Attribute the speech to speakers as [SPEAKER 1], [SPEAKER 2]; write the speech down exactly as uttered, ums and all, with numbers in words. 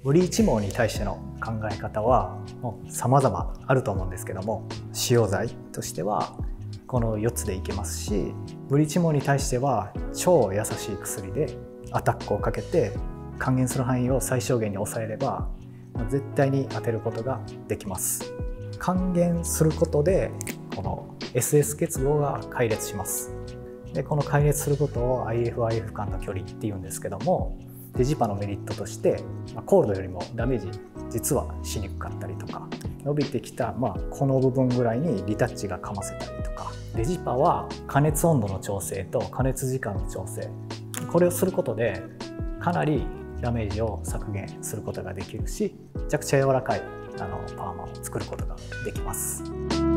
[SPEAKER 1] ブリーチ毛に対しての考え方はもう様々あると思うんですけども、使用剤としてはこのよっつでいけますし、ブリーチ毛に対しては超優しい薬でアタックをかけて還元する範囲を最小限に抑えれば絶対に当てることができます。還元することでこの エスエス 結合が解列します。でこの解列することを アイエフアイエフ 間の距離っていうんですけども、デジパのメリットとしてコールドよりもダメージ実はしにくかったりとか、伸びてきた、まあ、この部分ぐらいにリタッチがかませたりとか、デジパは加熱温度の調整と加熱時間の調整、これをすることでかなりダメージを削減することができるし、めちゃくちゃ柔らかいあのパーマを作ることができます。